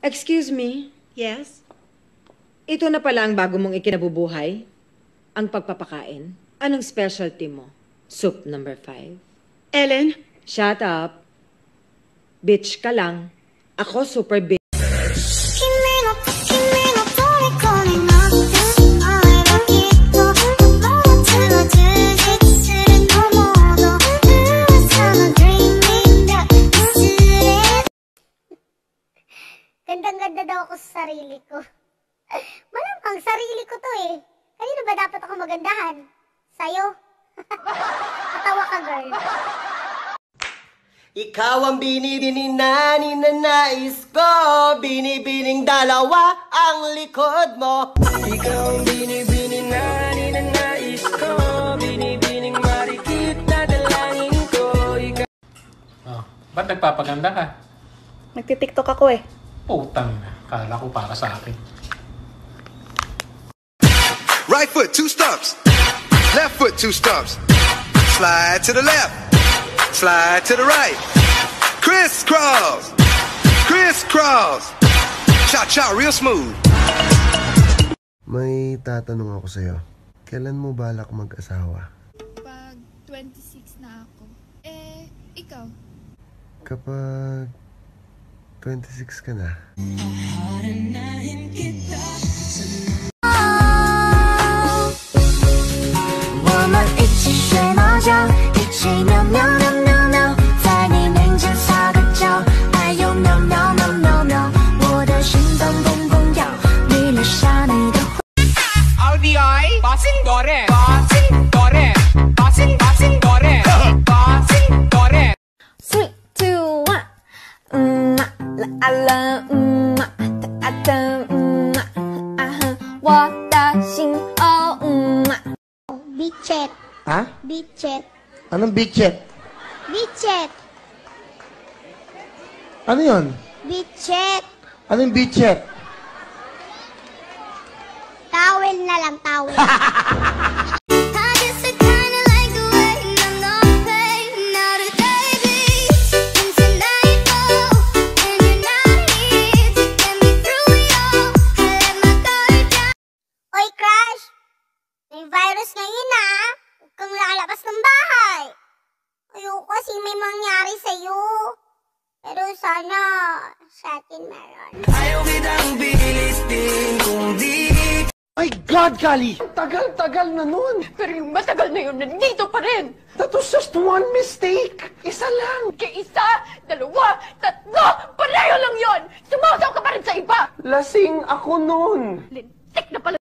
Excuse me, Yes? ito na pala ang bago mong ikinabubuhay? Ang pagpapakain? Anong specialty mo? Soup number 5? Ellen? Shut up. Bitch ka lang. Ako super bitch. Gandang-ganda daw ako sa sarili ko. Malamang sarili ko to eh. Kanino ba dapat ako magandahan? Sa'yo? Katawa ka, girl. Ikaw ang binibini na ninanais ko, binibining dalawa ang likod mo. Ikaw ang binibini na ninanais ko, binibining marikit na dalangin ko. Oh, ba't nagpapaganda ka? Nagtitiktok ako eh. Putang na, kala ko para sa akin. Right foot, 2 stumps. Left foot, 2 stumps. Slide to the left. Slide to the right. Crisscross. Crisscross. Cha-cha, real smooth. May tatanong ako sa'yo. Kailan mo balak mag-asawa? Pag 26 na ako. Ikaw? Kapag 26 ka na. Bichet. Ha? Bichet. Anong bichet? Bichet. Ano yun? Bichet. Anong bichet? Towel na lang, towel. Oy, Crush! May virus ngayon ah! Huwag kang lalabas ng bahay! Ayoko kasi may mangyari sa'yo. Pero sana, sa atin meron. Ayaw kitang bilistin kung di. My God, Kali! Tagal-tagal na nun! Pero yung matagal na yun, nandito pa rin! That was just one mistake! Isa lang! Kaya isa, dalawa, tatlo, palayo lang yon! Sumasaw ka pa rin sa iba! Lasing ako nun! Lintik na pala